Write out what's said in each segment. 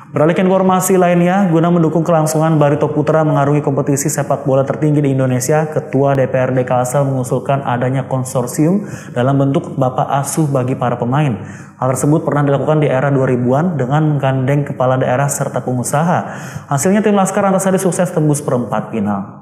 Beralih ke informasi lainnya, guna mendukung kelangsungan Barito Putra mengarungi kompetisi sepak bola tertinggi di Indonesia, Ketua DPRD Kalsel mengusulkan adanya konsorsium dalam bentuk bapak asuh bagi para pemain. Hal tersebut pernah dilakukan di era 2000-an dengan menggandeng kepala daerah serta pengusaha. Hasilnya tim Laskar Antasari sukses tembus perempat final.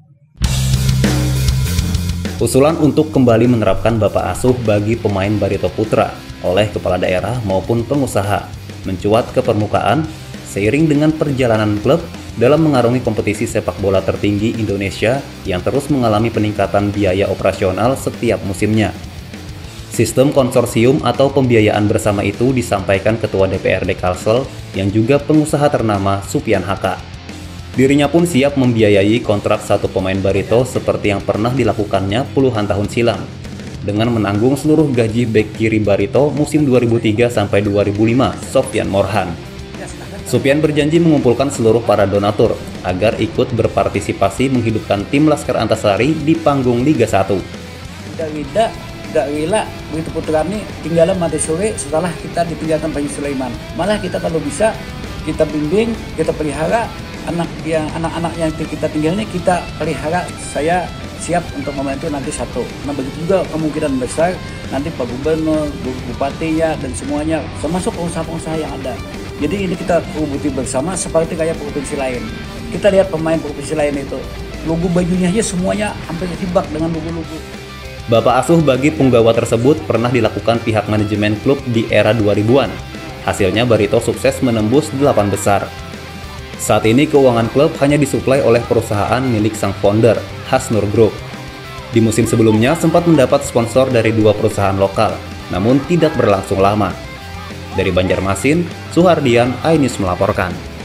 Usulan untuk kembali menerapkan bapak asuh bagi pemain Barito Putra oleh kepala daerah maupun pengusaha mencuat ke permukaan seiring dengan perjalanan klub dalam mengarungi kompetisi sepak bola tertinggi Indonesia yang terus mengalami peningkatan biaya operasional setiap musimnya. Sistem konsorsium atau pembiayaan bersama itu disampaikan Ketua DPRD Kalsel yang juga pengusaha ternama Supian Haka. Dirinya pun siap membiayai kontrak satu pemain Barito seperti yang pernah dilakukannya puluhan tahun silam, dengan menanggung seluruh gaji bek kiri Barito musim 2003 sampai 2005, Sofyan Morhan. Supian berjanji mengumpulkan seluruh para donatur agar ikut berpartisipasi menghidupkan tim Laskar Antasari di panggung Liga 1. Tidak rela Barito Putra ini tinggal mati sore setelah kita ditinggalkan Panji Sulaiman. Malah kita kalau bisa kita bimbing, kita pelihara anak-anak yang kita tinggal ini kita pelihara. Saya siap untuk membantu nanti satu. Nah begitu juga kemungkinan besar nanti Pak Gubernur, Bupatinya dan semuanya, termasuk pengusaha-pengusaha yang ada. Jadi ini kita rubuti bersama seperti kayak provinsi lain. Kita lihat pemain provinsi lain itu, logo bajunya aja semuanya hampir hibak dengan logo-logo. Bapak asuh bagi punggawa tersebut pernah dilakukan pihak manajemen klub di era 2000-an. Hasilnya Barito sukses menembus 8 besar. Saat ini keuangan klub hanya disuplai oleh perusahaan milik sang founder, Hasnur Group. Di musim sebelumnya sempat mendapat sponsor dari 2 perusahaan lokal, namun tidak berlangsung lama. Dari Banjarmasin, Suhardian, iNews melaporkan.